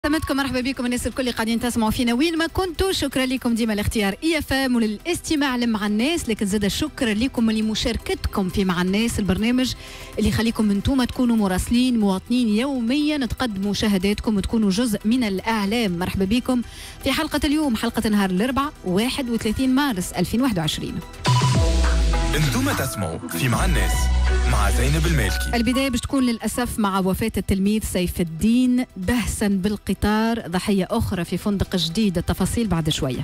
سلامتكم، مرحبا بكم الناس الكل اللي قاعدين تسمعوا فينا وين ما كنتوا. شكرا لكم ديما الاختيار EFM وللاستماع لمع الناس، لكن زاد شكرا لكم لمشاركتكم في مع الناس، البرنامج اللي يخليكم انتم تكونوا مراسلين مواطنين يوميا تقدموا شهاداتكم وتكونوا جزء من الاعلام. مرحبا بكم في حلقه اليوم، حلقه نهار الاربعاء 31 مارس 2021. انتم تسمعوا في مع الناس مع زينب المالكي. البداية باش تكون للأسف مع وفاة التلميذ سيف الدين دهسا بالقطار، ضحية أخرى في فندق جديد. التفاصيل بعد شوية.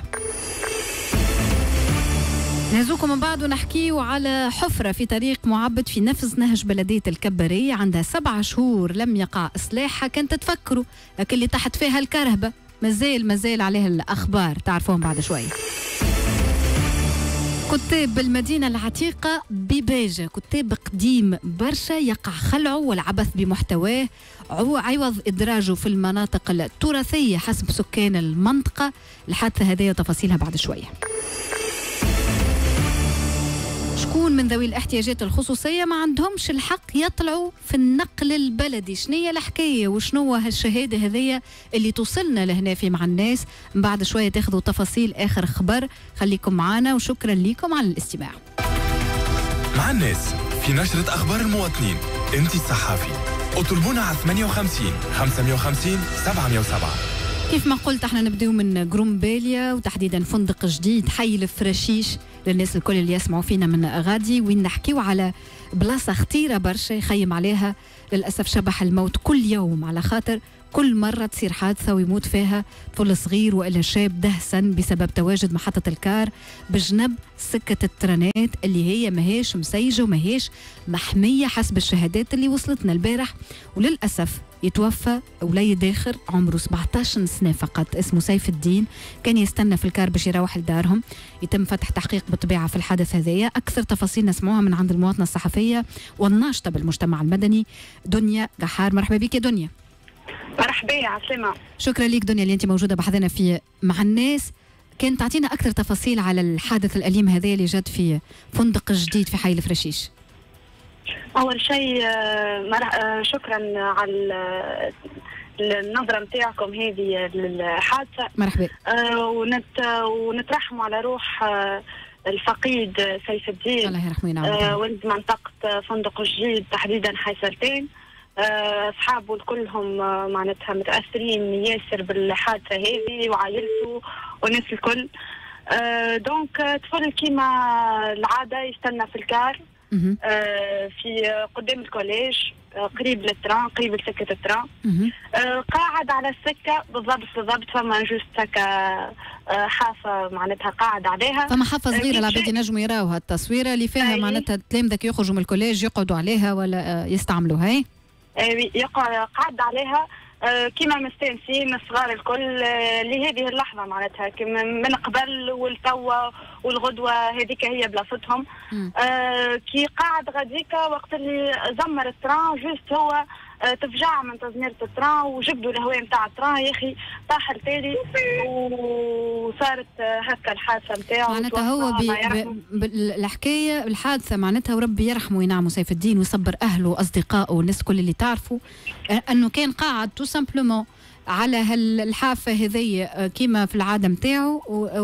نهزوكم من بعد ونحكيو على حفرة في طريق معبد في نفس نهج بلدية الكبرية، عندها 7 شهور لم يقع إصلاحها. كنت تفكروا لكن اللي تحت فيها الكرهبة مازال عليها الأخبار، تعرفون بعد شوية. كتاب بالمدينة العتيقة بباجة، كتاب قديم برشا يقع خلعه والعبث بمحتواه عوض إدراجه في المناطق التراثية حسب سكان المنطقة. الحادثة هذه تفاصيلها بعد شوية. شكون من ذوي الاحتياجات الخصوصية ما عندهمش الحق يطلعوا في النقل البلدي؟ شنية الحكاية وشنو هالشهادة هذية اللي توصلنا لهنا في مع الناس؟ من بعد شوية تاخذوا تفاصيل آخر خبر. خليكم معنا وشكرا لكم على الاستماع. مع الناس في نشرة أخبار المواطنين، أنت الصحافي. اطلبونا على 58 550 707. كيف ما قلت احنا نبداو من جرومباليا وتحديدا فندق جديد حي الفراشيش للناس الكل اللي يسمعوا فينا من غادي، وين نحكيو على بلاصه خطيره برشا يخيم عليها للاسف شبح الموت كل يوم، على خاطر كل مرة تصير حادثة ويموت فيها طفل صغير وإلا شاب دهسا بسبب تواجد محطة الكار بجنب سكة الترانات اللي هي ماهيش مسيجة وماهيش محمية حسب الشهادات اللي وصلتنا البارح. وللأسف يتوفى وليد آخر عمره 17 سنة فقط، اسمه سيف الدين، كان يستنى في الكار باش يروح لدارهم. يتم فتح تحقيق بالطبيعة في الحادث هذايا. أكثر تفاصيل نسمعوها من عند المواطنة الصحفية والناشطة بالمجتمع المدني دنيا قحار. مرحبا بك يا دنيا. مرحبا يا عسلامة. شكرا لك دنيا اللي انت موجوده بحذنا في مع الناس. كان تعطينا اكثر تفاصيل على الحادث الاليم هذا اللي جات في فندق جديد في حي الفراشيش. اول شيء شكرا على النظره نتاعكم هذه للحادثه. مرحبا. ونترحموا على روح الفقيد سيف الدين، الله يرحمه وينعمه. ولد منطقه فندق جديد تحديدا حي سرتين. أصحابه كلهم معناتها متأثرين ياسر بالحادثة هذه وعائلته والناس الكل. دونك طفل كيما العادة يستنى في الكار في قدام الكوليج قريب للتران، قريب لسكة التران. قاعد على السكة بالضبط فما جوست هكا حافة معناتها قاعد عليها، فما حافة صغيرة العباد ينجموا يراوها التصويرة اللي فيها معناتها تلامذك يخرجوا من الكوليج يقعدوا عليها ولا يستعملوها. هي قعد عليها كيما مستانسين الصغار الكل لهذه اللحظه، معناتها كيما من قبل والتوا والغدوه هذيك هي بلاصتهم. كي قاعد غاديك وقت اللي زمر التران جوست هو تفجع من تزميرة التران وجبدوا الهواء نتاع التران يا اخي طاح التالي وصارت هكا الحادثه نتاعو. معناتها هو الحكايه الحادثه معناتها وربي يرحمه وينعمه سيف الدين ويصبر اهله واصدقائه والناس كل اللي تعرفوا انه كان قاعد تو سامبلومون على هالحافه هذيا كيما في العاده نتاعو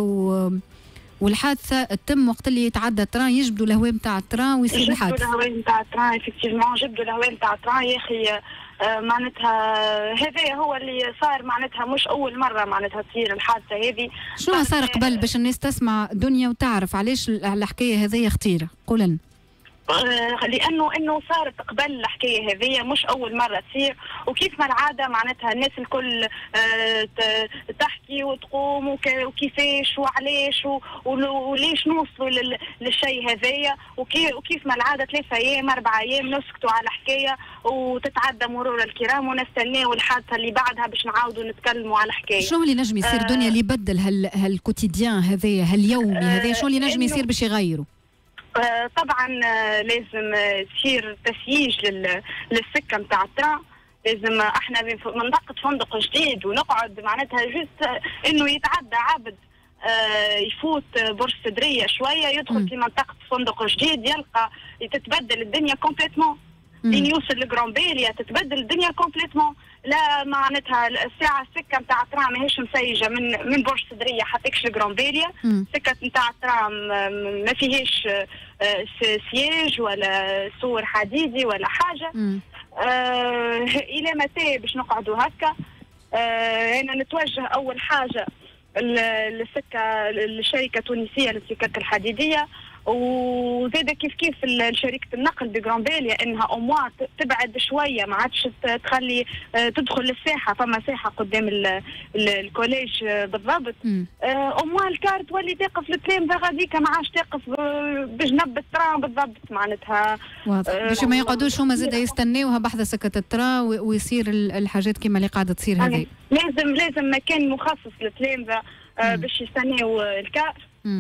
والحادثه تتم وقت اللي يتعدى التران يجبدوا الهواء نتاع التران ويصير الحادث. جبدوا الهواء نتاع التران افكتيفمون، جبدوا الهواء نتاع التران يا اخي. معناتها هذا هو اللي صار، معناتها مش اول مره معناتها تصير الحادثه هذه. شنو صار قبل باش الناس تسمع دنيا وتعرف علاش الحكايه هذه خطيره؟ قول لنا. لانه صارت قبل الحكايه هذه مش اول مره تصير، وكيف ما العاده معناتها الناس الكل تحكي وتقوم وكيفاش وعلاش وليش نوصلوا للشيء هذايا، وكيف ما العاده 3 أيام 4 أيام نسكتوا على الحكايه وتتعدى مرور الكرام ونستناو الحادثه اللي بعدها باش نعاودوا نتكلموا على الحكايه. شنو اللي نجم يصير دنيا اللي يبدل هالكوتيديان هذايا هاليومي هذايا؟ شنو اللي نجم يصير باش يغيروا؟ طبعا لازم يصير تسييج للسكه نتاع التران. لازم احنا في منطقه فندق جديد ونقعد معناتها جوست انه يتعدى عبد يفوت برج صدريه شويه يدخل في منطقه فندق جديد يلقى تتبدل الدنيا كومبليتمون. لين يوصل لجرامبيليا تتبدل الدنيا كومبليتمون. لا معناتها الساعه السكه نتاع الترام ماهيش مسيجه من برج صدريه حتىكش لجرامبيليا. السكه نتاع الترام ما فيهاش سياج ولا سور حديدي ولا حاجه. الى متى باش نقعدوا هكا؟ انا نتوجه اول حاجه للسكه الشركه التونسيه للسكك الحديديه، وزاد كيف شركه النقل بجرامبيليا انها اموا تبعد شويه، ما عادش تخلي تدخل للساحه، فما ساحه قدام الكوليج بالضبط. اموا الكار تولي تقف الترام غاديك، ما عادش تقف بجنب الترام بالضبط معناتها. باش ما يقعدوش هما زاد يستناوها بحذا سكه الترام ويصير الحاجات كيما اللي قاعده تصير هذه. لازم مكان مخصص للتلامذه باش يستناو الكار.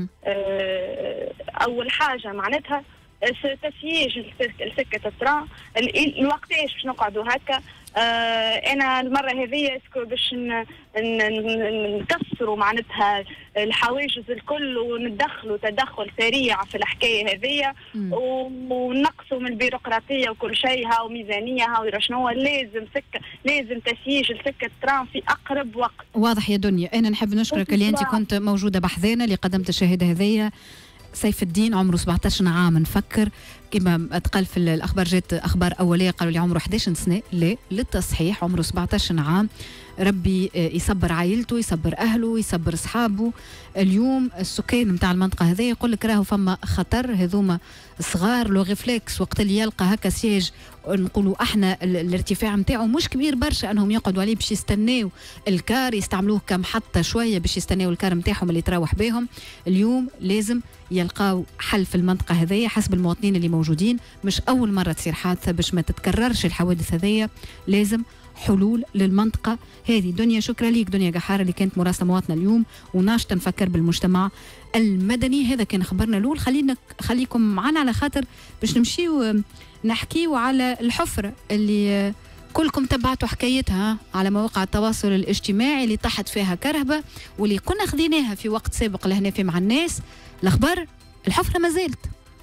اول حاجه معناتها تسييج سكه الترام. الوقتاش باش نقعدوا هكا؟ انا المره هذه باش نكسروا معناتها الحواجز الكل وندخلوا تدخل سريع في الحكايه هذه، ونقصوا من البيروقراطيه وكل شيء، هاو ميزانيه، هاو شنو لازم تسييج السكه الترام في اقرب وقت. واضح يا دنيا. انا نحب نشكرك اللي انت كنت موجوده بحذانا، اللي قدمت الشهاده هذيا. سيف الدين عمره 17 عام، نفكر كما اتقال في الاخبار، جات اخبار اوليه قالوا لي عمره 11 سنه، لا للتصحيح عمره 17 عام. ربي يصبر عائلته، يصبر اهله، يصبر اصحابه. اليوم السكان نتاع المنطقه هذه يقول لك راهو فما خطر، هذوما صغار لو ريفلكس وقت اللي يلقى هكا سياج نقولوا احنا الارتفاع نتاعو مش كبير برشا انهم يقعدوا عليه باش يستناو الكار، يستعملوه كمحطه شويه باش يستناو الكار نتاعهم اللي تروح بهم. اليوم لازم يلقاو حل في المنطقه هذه حسب المواطنين اللي موجودين. مش اول مره تصير حادثه، باش ما تتكررش الحوادث هذه لازم حلول للمنطقه هذه. دنيا شكرا ليك دنيا قحار اللي كانت مراسله مواطنه اليوم وناشطه نفكر بالمجتمع المدني. هذا كان خبرنا الاول. خليكم معنا على خاطر باش نمشيو نحكيو على الحفره اللي كلكم تبعتوا حكايتها على مواقع التواصل الاجتماعي اللي طاحت فيها كرهبه، واللي كنا خديناها في وقت سابق لهنا في مع الناس. الاخبار الحفره ما زالت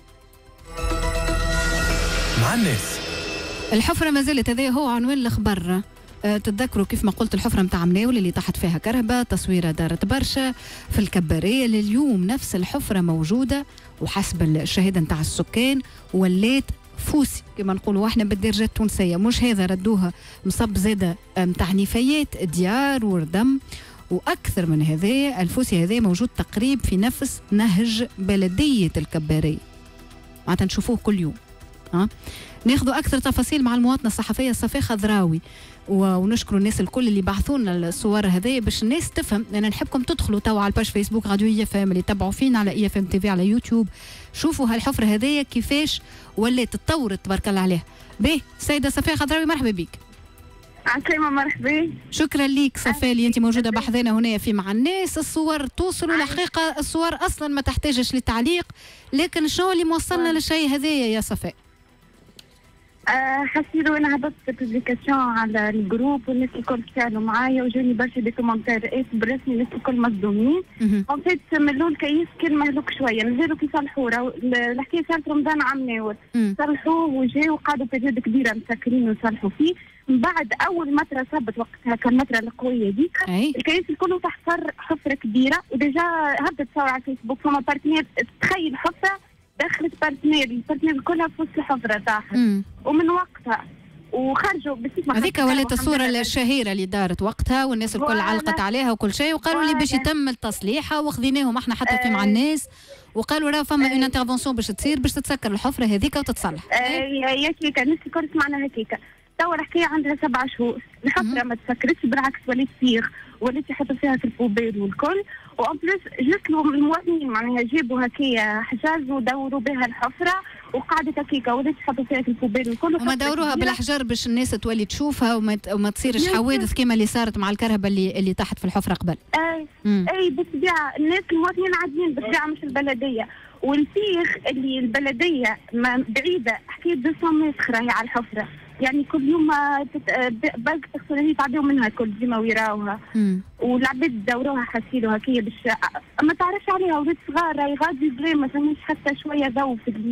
مع الناس، الحفره ما زالت. هذا هو عنوان الاخبار. تتذكروا كيف ما قلت الحفره نتاع مناول اللي طاحت فيها كرهبه، تصويره دارت برشا في الكباريه. لليوم نفس الحفره موجوده، وحسب الشهاده نتاع السكان ولات فوسي كما نقولوا احنا بالدرجه التونسيه. مش هذا ردوها مصب زاده نتاع نفايات ديار وردم، واكثر من هذا الفوسي هذا موجود تقريب في نفس نهج بلديه الكباريه، معناتها نشوفوه كل يوم. ناخذوا اكثر تفاصيل مع المواطنه الصحفيه صفاء خضراوي، ونشكر الناس الكل اللي بعثوا لنا الصور هذه باش الناس تفهم. انا نحبكم تدخلوا توا على الباج فيسبوك راديو اي اف ام، اللي تابعوا فينا على اي اف ام تي في على يوتيوب، شوفوا هالحفره هذه كيفاش ولات تطورت تبارك الله عليها. باهي سيده صفاء خضراوي مرحبا بك. عسلامة مرحبا. شكرا ليك صفاء اللي انت موجوده بحذانا هنا في مع الناس. الصور توصلوا الحقيقه، الصور اصلا ما تحتاجش للتعليق، لكن شنو اللي موصلنا للشيء هذايا يا صفاء؟ حسيت وانا هبطت بوبليكاسيون على الجروب والناس الكل تفاعلوا معايا وجوني برشا دي كومنتير بالرسمي، الناس الكل مصدومين. اون فيت ملوا الكيس كان مهلوك شويه، مازالوا كيصلحوه. الحكايه صارت رمضان عام ناول، صلحوه وجاو وقعدوا بيريود كبيره مسكرين وصلحوا فيه. من بعد اول مطره صابت وقتها كان المطره القويه ديك، الكيس الكل تحفر حفره كبيره، وديجا هبطت تصور على الفيسبوك فما بارتنير تخيل حفره دخلت البارتنير كلها في وسط الحفره طاحت. ومن وقتها وخرجوا هذيك ولات الصوره الشهيره اللي دارت وقتها، والناس الكل علقت عليها وكل شيء، وقالوا لي باش يتم تصليحها، وخذيناهم احنا حتى في مع الناس، وقالوا راه فما اون انترفونسيون باش تصير باش تتسكر الحفره هذيك وتتصلح. يا كيكا الناس الكل سمعنا هكاكا. توا الحكايه عندها 7 شهور، الحفره ما تسكرتش، بالعكس ولات تسيغ، ولات يحطوا فيها في البوبيل والكل. وان بليس جات لهم المواطنين معناها جابوا هكايا حجاز ودوروا بها الحفره وقعدت هكاكا، ولات يحطوا فيها في البوبيل والكل. وما دوروها بالاحجار باش الناس تولي تشوفها وما تصيرش حوادث كما اللي صارت مع الكرهبه اللي طاحت في الحفره قبل. اي بالطبيعه الناس المواطنين عاديين بالطبيعه مش البلديه. والفيخ اللي البلديه بعيده حكايه 200 متر راهي على الحفره، يعني كل يوم بالك تغسل تعديو منها كل ديما ويراوها. والعباد دوروها حاسيلو هكايا باش ما تعرفش عليها، ولاد صغار راهي غادي بلا ما فماش حتى شويه ضوء في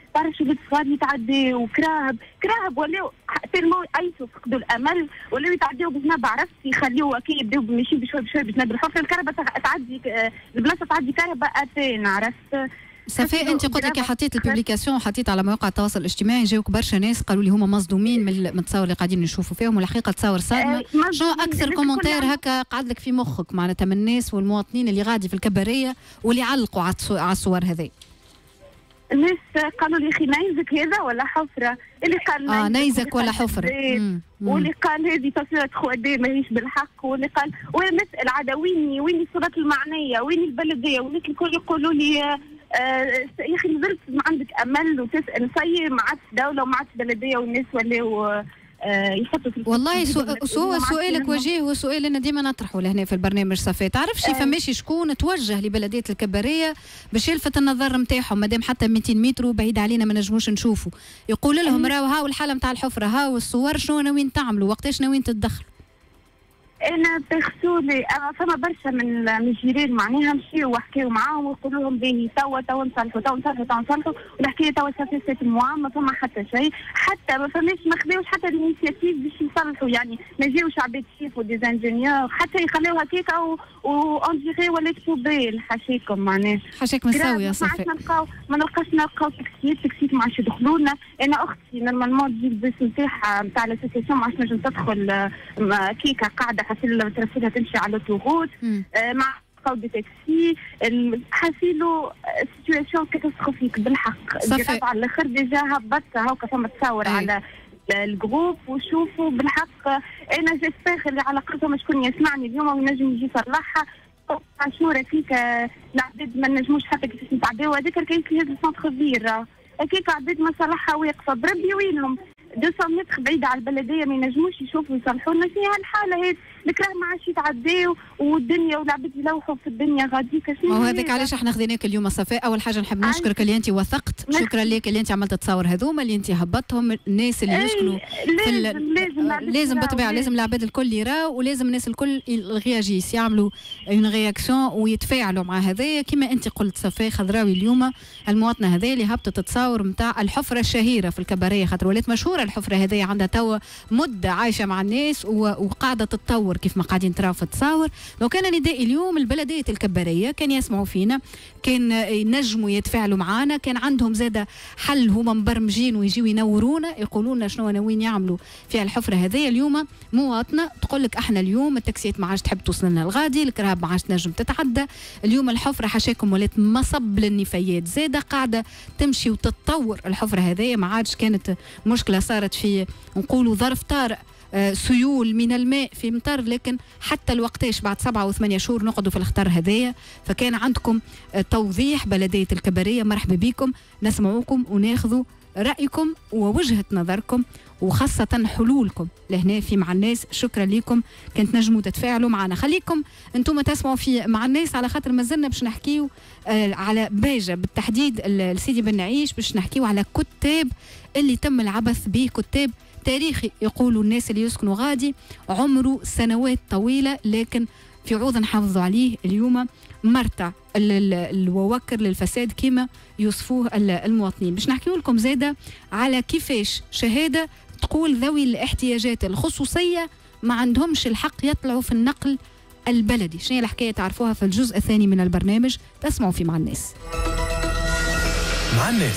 تعرف ولاد صغار يتعداو كراهب ولاو تلمو ايسو فقدوا الامل ولاو يتعداو بذنب عرفت يخليوه كي يبداو ماشي بشوي بشوي بذنب الحفره الكهرباء تعدي البلاصه تعدي كهرباء اتين عرفت. صفاء انت قلت لك حطيت الببليكاسيون حطيت على مواقع التواصل الاجتماعي جاوك برشا ناس قالوا لي هما مصدومين من التصاور اللي قاعدين نشوفوا فيهم والحقيقه تصور صادمه. شو اكثر كومنتير هكا قعد لك في مخك معناتها من الناس والمواطنين اللي غادي في الكباريه واللي علقوا على الصور هذه؟ الناس قالوا لي اخي نيزك هذا ولا حفره؟ اللي قال نيزك ولا حفره، واللي قال هذه تصويره خوادي ماهيش بالحق، واللي قال وانا نسال عاد وين الصورات المعنيه، وين البلديه، والناس الكل يقولوا لي يا اخي نزلت ما عندك امل وتسال نصير ما عادش دوله وما عادش بلديه والناس ولاو يحطوا في والله سؤالك وجيه وسؤال انا ديما نطرحه لهنا في البرنامج صفاء. تعرفش فماشي شكون توجه لبلديه الكباريه باش يلفت النظر نتاعهم مادام حتى 200 متر بعيد علينا ما نجموش نشوفوا، يقول لهم راهو هاو الحاله نتاع الحفره هاو الصور شنو ناويين تعملوا وقتاش ناويين تتدخلوا. انا بخصولي فما برشا من الجيران معناها مشيو وحكيو معاهم ويقولوا لهم باهي توا نصلحوا والحكايه توا صافي موا ما فما حتى شيء، حتى ما فماش ما خداوش حتى الانيشيتيف باش يصلحوا، يعني ما جاوش عباد شيفوا دي انجينيور حتى يخليوها هكاكا اون ديغي ولا كتوبيل حاشيكم معناها حاشاك مساوي يا صفاء. ما نلقاش تكسيت ما عادش يدخلوا لنا. انا اختي نورمالمون تجي البيس نتاعها نتاع الاسوسياسيون ما عادش نجم تدخل كيكا قاعده حاسين ترسلها تمشي على الاوتوغوت مع قود تاكسي حاسيلو سيتواسيون كاتاستروفيك بالحق. صفاء على الاخر ديجا هبطت هاكا فما تصور على الجروب وشوفوا بالحق. انا جيسبيغ اللي على قدرهم شكون يسمعني اليوم وينجم يجي يصلحها عاشوره فيك العباد ما نجموش حتى كيفاش نتعداو هذيك كاين في هذا السونتر فير هكاك عباد ما صلحها واقفه بربي وينهم 200 متر بعيد على البلديه ما ينجموش يشوفوا يصلحوا لنا فيها الحاله هذه الكراه ما عادش يتعداو والدنيا والعباد يلوحوا في الدنيا غاديك شنو وهذاك علاش احنا خذيناك اليوم صفاء. اول حاجه نحب نشكرك اللي انت وثقت، شكرا لك اللي انت عملت تصور هذوما اللي انت هبطتهم الناس اللي يسكنوا لازم بالطبيعه لازم العباد الكل يراو ولازم الناس الكل الغياجيس يعملوا اون رياكسيون ويتفاعلوا مع هذايا كما انت قلت صفاء خضراوي. اليوم المواطنه هذه اللي هبطت تصور نتاع الحفره الشهيره في الكباريه خاطر ولات مشهوره الحفره هذه عندها توا مده عايشه مع الناس وقاعده تتطور كيف ما قاعدين تراو في التصاور. لو كان نداء اليوم البلديه الكباريه كان يسمعوا فينا كان ينجموا يتفاعلوا معنا كان عندهم زاده حل هما مبرمجين ويجيوا ينورونا يقولوا لنا شنو ناويين يعملوا في الحفره هذه. اليوم مواطنه تقول لك احنا اليوم التاكسيات ما عادش تحب توصل لنا الغادي الكراب ما عادش تنجم تتعدى اليوم الحفره حاشاكم ولات مصب للنفايات زاده قاعده تمشي وتتطور الحفره هذه ما عادش كانت مشكله صارت في نقولوا ظرف طارئ سيول من الماء في مطر لكن حتى الوقتاش بعد 7 و8 شهور نقعدوا في الخطر هذايا. فكان عندكم توضيح بلديه الكباريه مرحبا بكم نسمعوكم وناخذوا رايكم ووجهه نظركم وخاصه حلولكم لهنا في مع الناس. شكرا لكم كنت نجموا تتفاعلوا معنا. خليكم انتم تسمعوا في مع الناس على خاطر مازلنا باش نحكيو على باجه بالتحديد السيدي بن نعيش باش نحكيو على كتاب اللي تم العبث به كتاب تاريخي يقولوا الناس اللي يسكنوا غادي عمره سنوات طويلة لكن في عوض نحافظوا عليه اليوم مرتع الووكر للفساد كما يوصفوه المواطنين. باش نحكيو لكم زادة على كيفاش شهادة تقول ذوي الاحتياجات الخصوصية ما عندهمش الحق يطلعوا في النقل البلدي. شنو هي الحكاية تعرفوها في الجزء الثاني من البرنامج تسمعوا فيه مع الناس. مع الناس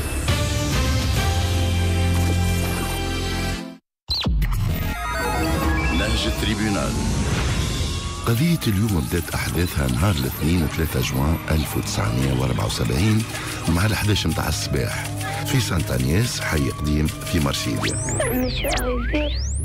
نهج التريبيونال. قضية اليوم بدأت أحداثها نهار الاثنين 3 جوان 1974 مع 11 متاع الصباح في سانت أنياس حي قديم في مرسيليا.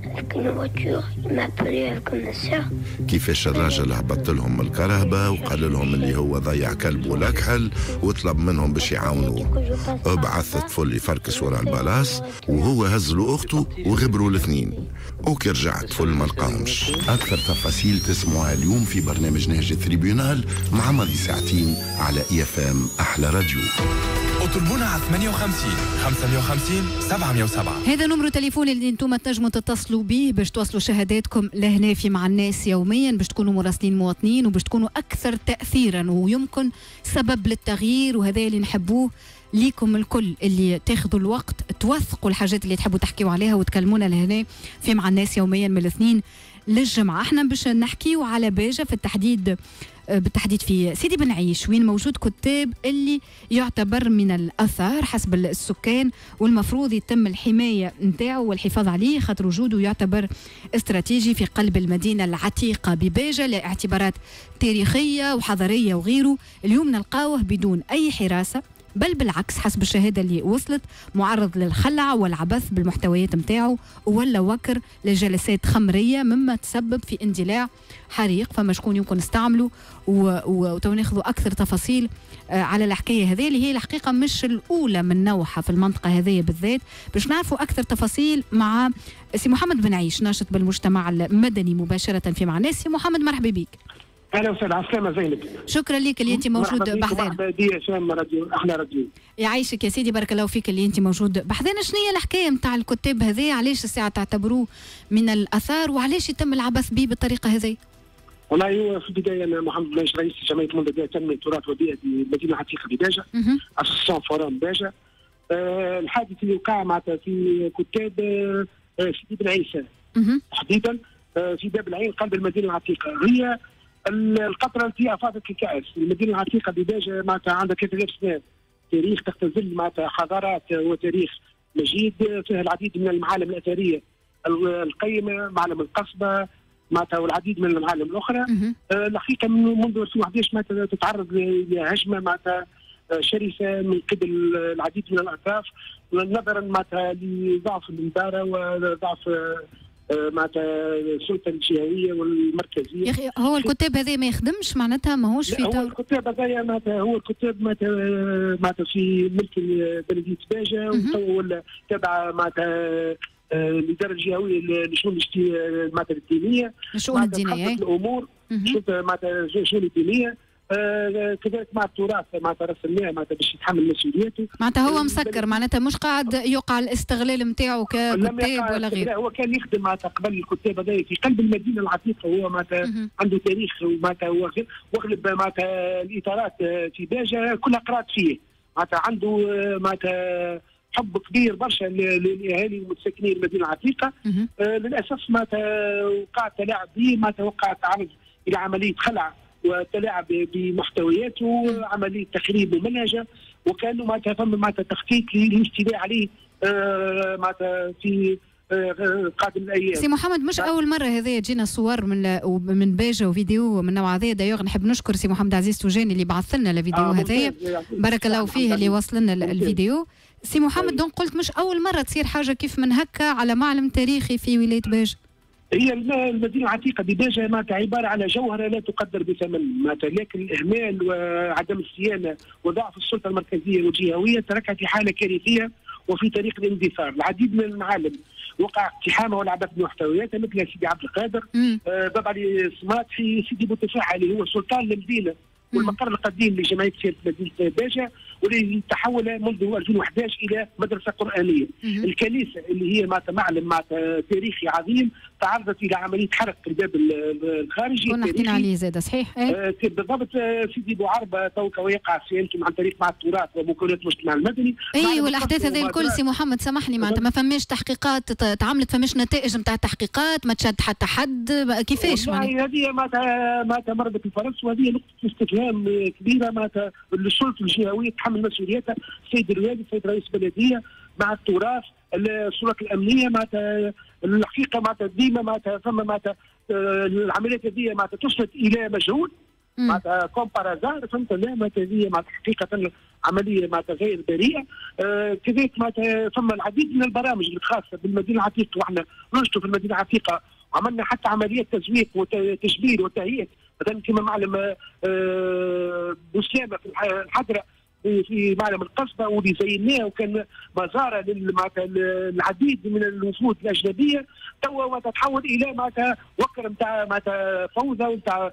كيفاش الراجل هبط لهم من الكرهبة وقال لهم اللي هو ضيع كلب ولكحل وطلب منهم باش يعاونوه. ابعث الطفل يفركس ورا البلاص وهو هز له اخته وغبروا الاثنين وكي رجع الطفل ما لقاهمش. اكثر تفاصيل تسمعوها اليوم في برنامج نهج التريبيونال مع ماضي ساعتين على EFM احلى راديو. اطلبونا على 58 550 707. هذا نمرو تليفون اللي انتم تنجموا تتصلوا به باش توصلوا شهاداتكم لهنا في مع الناس يوميا باش تكونوا مراسلين مواطنين وباش تكونوا اكثر تاثيرا ويمكن سبب للتغيير وهذا اللي نحبوه ليكم الكل اللي تاخذوا الوقت توثقوا الحاجات اللي تحبوا تحكيوا عليها وتكلمونا لهنا في مع الناس يوميا من الاثنين للجمعة. احنا باش نحكيوا على باجة في بالتحديد في سيدي بن عيش، وين موجود كتاب اللي يعتبر من الأثار حسب السكان، والمفروض يتم الحماية نتاعه والحفاظ عليه خاطر وجوده يعتبر استراتيجي في قلب المدينة العتيقة بباجة لاعتبارات تاريخية وحضارية وغيره. اليوم نلقاوه بدون أي حراسة، بل بالعكس حسب الشهاده اللي وصلت معرض للخلع والعبث بالمحتويات نتاعو، ولا وكر لجلسات خمريه مما تسبب في اندلاع حريق. فما شكون يمكن استعملوا وتو ناخذوا اكثر تفاصيل على الحكايه هذه اللي هي الحقيقه مش الاولى من نوعها في المنطقه هذه بالذات. باش نعرفوا اكثر تفاصيل مع سي محمد بن عيش ناشط بالمجتمع المدني مباشره في مع الناس. سي محمد مرحبا بك. اهلا وسهلا. عسلامة زينب. شكرا لك اللي انت موجود بحذانا. مرحبا بك شام راديو احلى راديو. يعيشك يا سيدي، بارك الله فيك اللي انت موجود بحذانا. شنو هي الحكايه نتاع الكتاب هذا؟ علاش الساعه تعتبروه من الاثار وعلاش يتم العبث به بالطريقه هذه؟ والله هو في البدايه انا محمد بن عيش رئيس جمعيه منتدى تنميه التراث والبيئه المدينه العتيقه بباجه، اسوسيون فورام باجه. الحادث اللي وقع معناتها في كتاب سيدي بن عيسى تحديدا في باب العين قلب المدينه العتيقه. هي القطره التي افاضت الكاس. المدينه العتيقه بباجه معناتها عندها 3000 سنه تاريخ، تختزل معناتها حضارات وتاريخ مجيد، فيها العديد من المعالم الاثريه القيمه، معلم القصبه معناتها والعديد من المعالم الاخرى. الحقيقه منذ 2011 معناتها تتعرض لهجمه معناتها شرسه من قبل العديد من الاطراف، نظرا معناتها لضعف الاداره وضعف معناتها السلطه الجهويه والمركزيه. يا اخي هو الكتاب هذا ما يخدمش معناتها ماهوش في هو الكتاب هذايا معناتها هو الكتاب معناتها في ملك بلديه باجه ولا تابعه معناتها الاداره الجهويه لشؤون معناتها الدينيه، الشؤون الدينيه الامور معناتها الشؤون الدينيه. كذلك مع التراث معناتها رسمناه معناتها باش يتحمل مسؤوليته. معناتها هو مسكر، معناتها مش قاعد يقع الاستغلال نتاعو ككتاب ولا غيره. هو كان يخدم معناتها قبل الكتاب هذايا في قلب المدينه العتيقه. هو معناتها عنده تاريخ ومعناتها واغلب معناتها الاطارات في باجه كلها قرات فيه. معناتها عنده معناتها حب كبير برشا للاهالي ومتسكنين المدينه العتيقه. للاسف معناتها وقع تلاعب به، معناتها وقع تعرض الى عمليه خلع وتلاعب بمحتوياته وعمليه تخريب ممنهجه، وكانوا معناتها ثم معناتها تخطيط للاستيلاء عليه معناتها في قادم الايام. سي محمد مش اول مره هذه جينا صور من باجه وفيديو من نوع هذا. دايوغ نحب نشكر سي محمد عزيز توجاني اللي بعث لنا الفيديو هذايا، بارك الله فيه اللي وصل لنا الفيديو. سي محمد دونك قلت مش اول مره تصير حاجه كيف من هكا على معلم تاريخي في ولايه باجه. هي المدينه العتيقه بباجه معناتها عباره على جوهره لا تقدر بثمن، معناتها لكن الاهمال وعدم الصيانه وضعف السلطه المركزيه والجهويه تركها في حاله كارثيه وفي طريق الاندثار. العديد من المعالم وقع اقتحامها والعبث بمحتوياتها مثل سيدي عبد القادر، باب علي صمات في سيدي بوتفاحه اللي هو سلطان المدينه والمقر القديم لجمعيه سياده مدينه باجه، واللي تحول منذ 2011 الى مدرسه قرانيه. الكنيسه اللي هي معناتها معلم معناتها تاريخي عظيم تعرضت الى عمليه حرق في الباب الخارجي. كنا حكينا عليه زاد صحيح. بالضبط. سيدي بوعربه توك ويقع يمكن عن طريق مع التراث ومكونات المجتمع المدني. اي والاحداث هذه الكل سي محمد سامحني معناتها ما فماش تحقيقات تعملت، فماش نتائج نتاع تحقيقات، ما تشد حتى حد كيفاش؟ هذه معناتها مربط الفرس، وهذه نقطه استفهام كبيره معناتها السلطه الجهويه تحمل مسؤوليتها. السيد الوالي السيد رئيس البلديه مع التراث السلطات الامنيه معناتها الحقيقه معناتها ديما معناتها ثم معناتها العمليات هذه معناتها تسند الى مجهول معناتها كومبارازار فهمت. لا معناتها هذه معناتها حقيقه عمليه معناتها غير بريئه. كذلك معناتها ثم العديد من البرامج الخاصه بالمدينه العتيقه، واحنا ننشطوا في المدينه العتيقه عملنا حتى عمليات تزويق وتجبير وتهيئه مثلا كما معلم بوسلامه في الحضره في معلم القصبه واللي زيناه وكان مزاره للعديد من الوفود الاجنبيه. توا تتحول الى معناتها وكر نتاع معناتها فوضى ونتاع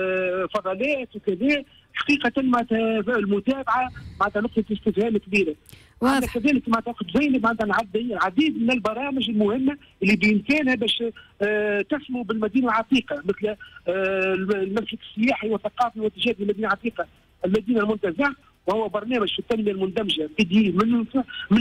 فضلات وكذا. حقيقه معناتها المتابعه معناتها نقطه استفهام كبيره. كذلك معناتها زينب معناتها العديد من البرامج المهمه اللي بامكانها باش تسمو بالمدينه العتيقه، مثل المركز السياحي والثقافي والتجاري للمدينه العتيقه المدينه المنتزه، وهو برنامج في التنميه المندمجه في من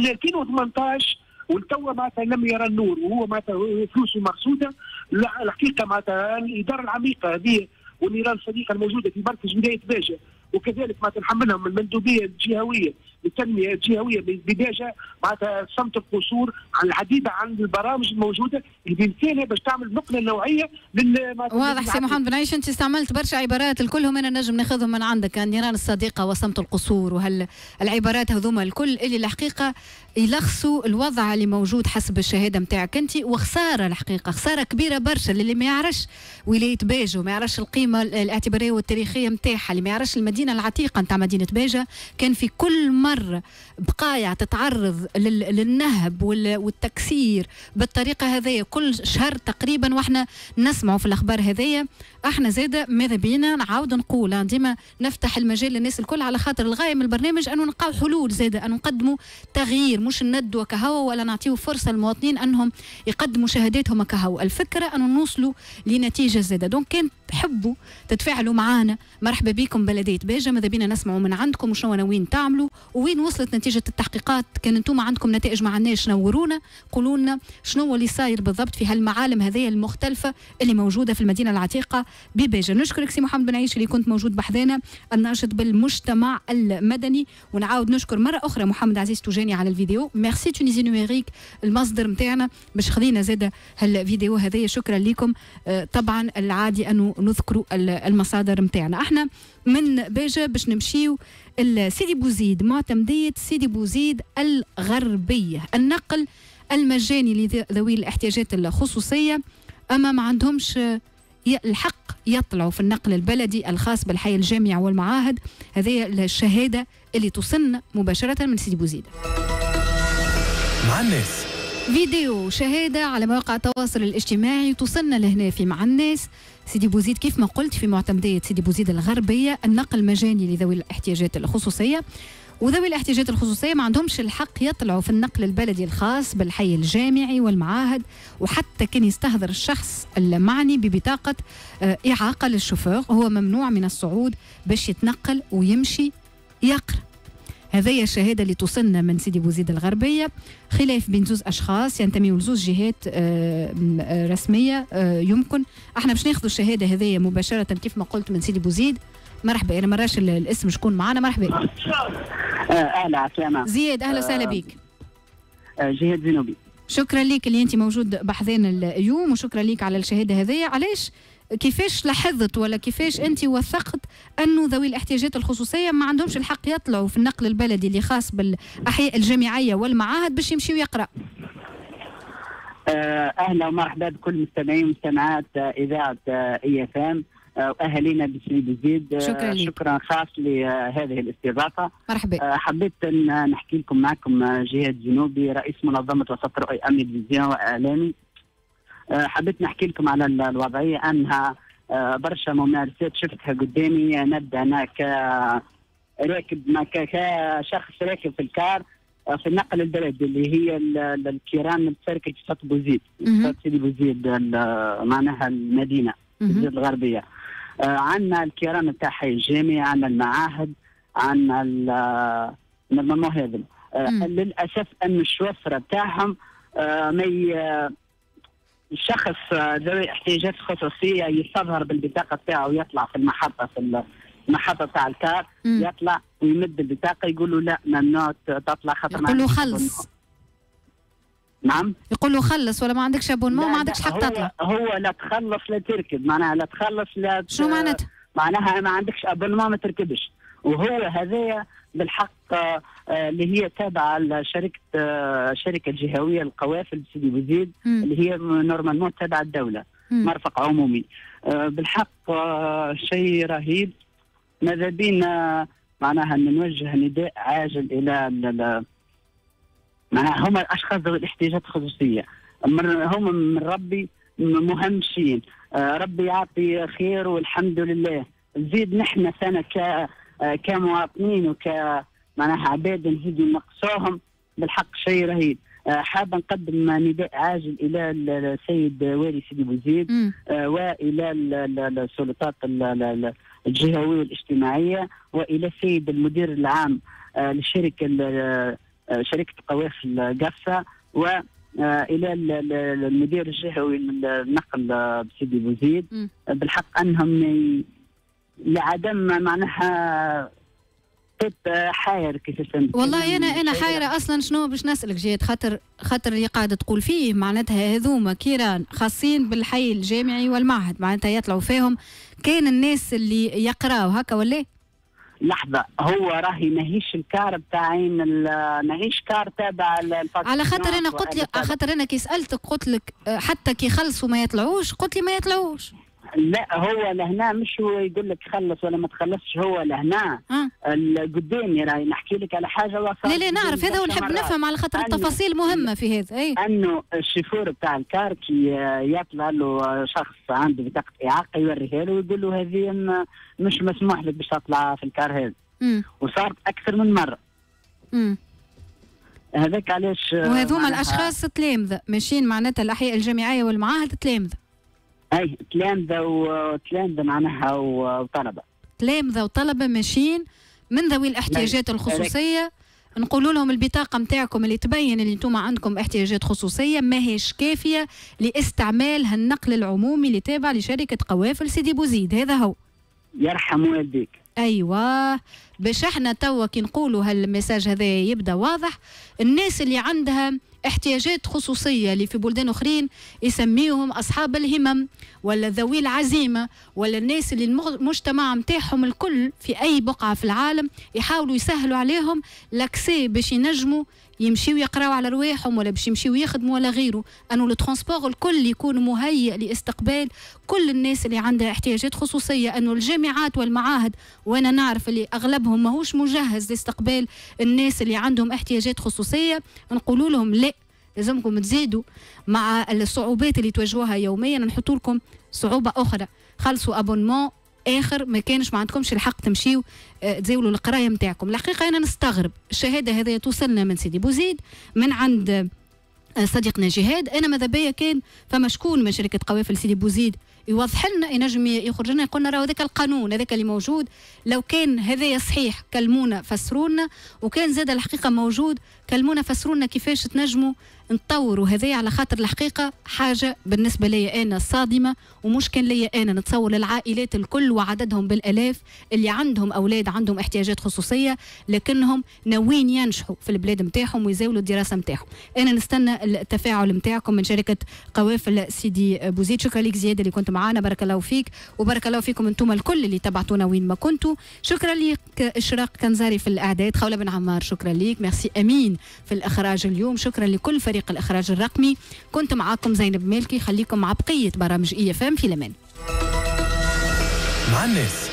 2018 والتوا معناتها لم يرى النور، وهو معناتها فلوسه مقصوده. الحقيقه معناتها الاداره العميقه هذه والنيران الصديقه الموجوده في مركز ولايه باجه، وكذلك معناتها نحملهم المندوبيه الجهويه للتنميه الجهويه بباجه معناتها صمت القصور عن العديد عن البرامج الموجوده اللي بامكانها باش تعمل نقله نوعيه واضح سي محمد بن عيش، انت استعملت برشا عبارات الكلهم انا نجم ناخذهم من عندك، النيران الصديقه وصمت القصور وهالعبارات هذوما الكل اللي الحقيقه يلخصوا الوضع اللي موجود حسب الشهاده نتاعك انت. وخساره الحقيقه خساره كبيره برشا اللي ما يعرفش ولايه باجه وما يعرفش القيمه الاعتباريه والتاريخيه نتاعها، اللي ما يعرفش المدينه العتيقه نتاع مدينه باجه كان في كل مره بقايع تتعرض للنهب والتكسير بالطريقه هذه كل شهر تقريبا، واحنا نسمعوا في الاخبار هذيا. احنا زاده ماذا بينا نعاود نقول ديما نفتح المجال للناس الكل، على خاطر الغايه من البرنامج انه نلقاو حلول زاده، انه نقدموا تغيير مش ندوا كهو ولا نعطيو فرصه للمواطنين انهم يقدموا شهاداتهم كهو. الفكره انه نوصلوا لنتيجه زاده. دونك كان تحبوا تتفاعلوا معنا مرحبا بكم بلديه باجه، ماذا بينا نسمعوا من عندكم وشنو ناويين تعملوا وين وصلت نتيجه التحقيقات. كان انتم عندكم نتائج ما عندناش نورونا، قولوا لنا شنو اللي صاير بالضبط في هالمعالم هذه المختلفه اللي موجوده في المدينه العتيقه بباجه. نشكرك سي محمد بن عيش اللي كنت موجود بحذانا الناشط بالمجتمع المدني، ونعاود نشكر مره اخرى محمد عزيز توجاني على الفيديو. ميرسي تونيزي نوميريك المصدر نتاعنا باش خذينا زاده هالفيديو هذايا، شكرا لكم. طبعا العادي انه نذكروا المصادر نتاعنا. احنا من باجه باش نمشيو سيدي بوزيد، معتمديه سيدي بوزيد الغربيه، النقل المجاني لذوي الاحتياجات الخصوصيه، اما ما عندهمش الحق يطلعوا في النقل البلدي الخاص بالحي الجامعي والمعاهد. هذه الشهاده اللي توصلنا مباشره من سيدي بوزيد. مع الناس فيديو شهاده على مواقع التواصل الاجتماعي توصلنا لهنا في مع الناس. سيدي بوزيد كيف ما قلت في معتمديه سيدي بوزيد الغربيه، النقل مجاني لذوي الاحتياجات الخصوصيه، وذوي الاحتياجات الخصوصيه ما عندهمش الحق يطلعوا في النقل البلدي الخاص بالحي الجامعي والمعاهد، وحتى كان يستهدر الشخص المعني ببطاقه اعاقه للشوفور هو ممنوع من الصعود باش يتنقل ويمشي يقرا. هذه الشهاده اللي توصلنا من سيدي بوزيد الغربيه، خلاف بين زوز اشخاص ينتميوا لزوز جهات رسميه. يمكن احنا باش ناخذوا الشهاده هذه مباشره كيف ما قلت من سيدي بوزيد. مرحبا، انا مراش الاسم شكون معنا. مرحبا. اهلا عسلامة زياد، اهلا وسهلا بك. جهاد زنوبي. شكرا لك اللي انت موجود بحذانا اليوم، وشكرا لك على الشهاده هذه. علاش كيفاش لاحظت ولا كيفاش انت وثقت انه ذوي الاحتياجات الخصوصيه ما عندهمش الحق يطلعوا في النقل البلدي اللي خاص بالاحياء الجامعيه والمعاهد باش يمشيوا يقرا؟ اهلا ومرحبا بكل مستمعين ومستمعات اذاعه اي اف ام واهالينا بسيدي بوزيد. شكرا خاص لهذه الاستضافه. مرحبا. حبيت ان نحكي لكم معكم جهاد جنوبي، رئيس منظمه وسط رؤي امني تلفزيون واعلامي. حبيت نحكي لكم على الوضعيه انها برشا ممارسات شفتها قدامي. نبدا انا كشخص راكب في الكار في النقل البلدي اللي هي الكيران السيركل في سط بوزيد، سيدي بوزيد معناها المدينه بوزيد الغربيه. عندنا الكيران نتاع حي الجامعي، عندنا المعاهد، عندنا المهاذل. للاسف ان الشوفره بتاعهم الشخص ذوي احتياجات خصوصيه يستظهر بالبطاقه بتاعه ويطلع في المحطه تاع الكار، يطلع ويمد البطاقه يقولوا لا ممنوع تطلع خاطر يقول له خلص. نعم، يقول له خلص ولا ما عندكش ابونمون ما عندكش حق تطلع. هو لا تخلص لا تركب، معناها لا تخلص لا شو معناتها؟ معناها ما عندكش ابونمون ما تركبش. وهو هذايا بالحق اللي هي تابعه لشركه الجهويه للقوافل بسيدي بوزيد اللي هي نورمالمون تابعه الدوله، مرفق عمومي. بالحق شيء رهيب. ماذا بينا معناها نوجه نداء عاجل الى معناها هم الاشخاص ذوي الاحتياجات الخصوصيه، هم من ربي مهمشين. ربي يعطي خير والحمد لله. نزيد نحن سنه كمواطنين معناها عباد نزيد نقصوهم. بالحق شيء رهيب. حابه نقدم نداء عاجل الى السيد والي سيدي بوزيد والى السلطات الجهويه الاجتماعيه، والى السيد المدير العام للشركه شركه قوافل قفه، والى المدير الجهوي للنقل بسيدي بوزيد. بالحق انهم لعدم معناها حاير كيفاش. والله انا حايره اصلا شنو باش نسالك جيت، خاطر اللي قاعده تقول فيه معناتها هذوما كيران خاصين بالحي الجامعي والمعهد، معناتها يطلعوا فيهم كان الناس اللي يقراوا هكا ولا؟ لحظه، هو راهي ماهيش الكار بتاعين، ماهيش كار تابع على خاطر انا قلت لي، خاطر انا كي سالتك قلت لك حتى كي خلصوا ما يطلعوش، قلت لي ما يطلعوش. لا هو لهنا مش هو يقول لك خلص ولا ما تخلصش، هو لهنا قدامي راهي نحكي لك على حاجه وصلت. لا نعرف هذا ونحب نفهم على خاطر التفاصيل مهمه في هذا. اي انه الشيفور بتاع الكار كي يطلع له شخص عنده بطاقه اعاقه يوريها له ويقول له هذه مش مسموح لك باش تطلع في الكار هذا. وصارت اكثر من مره. هذاك علاش وهذوما الاشخاص تلامذه ماشيين معناتها الاحياء الجامعيه والمعاهد تلامذه. اي تلامذه معناها وطلبه. تلامذه وطلبه ماشيين من ذوي الاحتياجات الخصوصيه. نقولوا لهم البطاقه نتاعكم اللي تبين اللي انتم عندكم احتياجات خصوصيه ماهيش كافيه لاستعمال هالنقل العمومي اللي تابع لشركه قوافل سيدي بوزيد. هذا هو. يرحم والديك. ايوه، باش احنا توا كي نقولوا هالمساج هذا يبدا واضح، الناس اللي عندها احتياجات خصوصيه اللي في بلدان اخرين يسميهم اصحاب الهمم ولا ذوي العزيمه، ولا الناس اللي المجتمع نتاعهم الكل في اي بقعه في العالم يحاولوا يسهلوا عليهم لاكسي باش ينجموا يمشيوا يقراوا على رواحهم ولا باش يمشيوا يخدموا ولا غيره، انه الترونسبور الكل يكون مهيئ لاستقبال كل الناس اللي عندها احتياجات خصوصيه. انه الجامعات والمعاهد وانا نعرف اللي اغلبهم ماهوش مجهز لاستقبال الناس اللي عندهم احتياجات خصوصيه، نقولوا لهم لا، لازمكم تزيدوا مع الصعوبات اللي تواجهوها يوميا، نحطوا لكم صعوبه اخرى، خلصوا ابونمون اخر ما كانش ما عندكمش الحق تمشيوا تزاولوا القرايه نتاعكم. الحقيقه انا نستغرب الشهاده هذه توصلنا من سيدي بوزيد من عند صديقنا جهاد. انا ماذا بيا كان فما شكون من شركه قوافل سيدي بوزيد يوضح لنا، ينجم يخرج لنا يقول لنا راهو هذاك القانون هذاك اللي موجود، لو كان هذايا صحيح كلمونا فسرونا، وكان زاد الحقيقه موجود كلمونا فسرونا كيفاش تنجموا نطوروا هذايا، على خاطر الحقيقه حاجه بالنسبه لي انا صادمه، ومش كان لي انا نتصور للعائلات الكل وعددهم بالالاف اللي عندهم اولاد عندهم احتياجات خصوصيه لكنهم ناويين ينجحوا في البلاد نتاعهم ويزاولوا الدراسه نتاعهم. انا نستنى التفاعل نتاعكم من شركه قوافل سيدي بوزيد. شكرا لك زياد اللي كنت معنا، بارك الله فيك وبارك الله فيكم انتم الكل اللي تبعتونا وين ما كنتوا. شكرا لك اشراق كنزاري في الاعداد، خوله بن عمار شكرا لك، ميرسي امين في الاخراج اليوم، شكرا لكل فريق الاخراج الرقمي. كنت معاكم زينب مالكي، خليكم مع بقيه برامج EFM في الامان. مع الناس